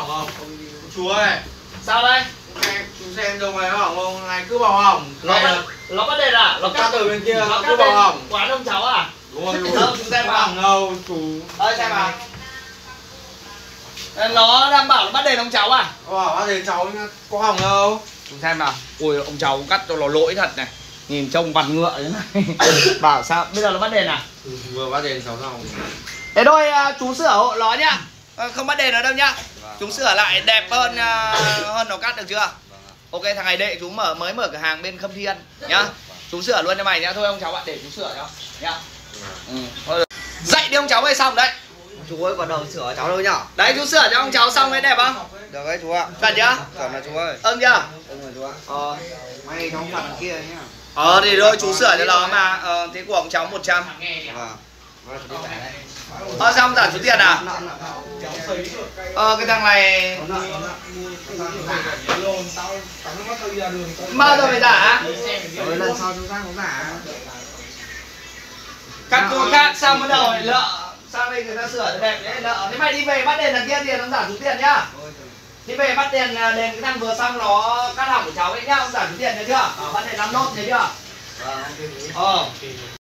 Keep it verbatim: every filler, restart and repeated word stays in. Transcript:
hỏng không? Chú ơi. Sao đây? Chú xem đồng này hỏng không? Này cứ bảo hỏng. Nó bắt, nó bắt đền à? Nó cắt từ bên kia, nó cứ bảo hỏng. Quán ông cháu à? Đúng rồi, đúng đâu, chúng xem vào. đâu, chú. Đây xem vào. Nó đang bảo nó bắt đền ông cháu à? Bảo bắt đền cháu có hỏng đâu. Chúng xem nào. Ui, ông cháu cắt cho nó lỗi thật này. Nhìn trông vằn ngựa thế này. Bảo sao? Bây giờ nó bắt đền à? Ừ, vừa bắt đền cháu xong. Thế thôi chú sửa hộ nó nhá. Không bắt đền nó đâu nhá. Chúng sửa lại đẹp hơn uh, hơn nó cắt được chưa? Ok, thằng này đệ chú mở mới mở cửa hàng bên Khâm Thiên nhá. Chú sửa luôn cho mày nhá. Thôi ông cháu ạ, để chú sửa cho nhá. Ừ. Thôi dậy đi ông cháu ơi, xong đấy. Chú ơi còn đầu sửa cháu đâu nhở? Đấy chú sửa cho ông cháu xong đấy, đẹp không? Được đấy chú ạ. Cần chưa? Chuẩn là chú ơi. Ưng chưa? Ưng rồi chú ạ. Ờ. May trong phần kia nhá. Ờ thì thôi chú sửa cho nó mà. Ờ thế của ông cháu một trăm. Vâng. Ờ sao không trả số tiền à? Ờ cái thằng này bao giờ phải trả? Rồi lần sau chúng ta cũng trả. Các cô khác xong bắt đầu lại lợ. Sang đây người ta sửa cho đẹp đấy, lợ. Thế mày đi về bắt đền thằng kia tiền, ông trả số tiền nhá. Đi về bắt đền đền cái thằng vừa xong nó cắt hỏng của cháu ấy nhá, ông trả số tiền nhớ chưa? Ờ, bắt đền năm nốt nhớ chưa? Vâng. Ờ.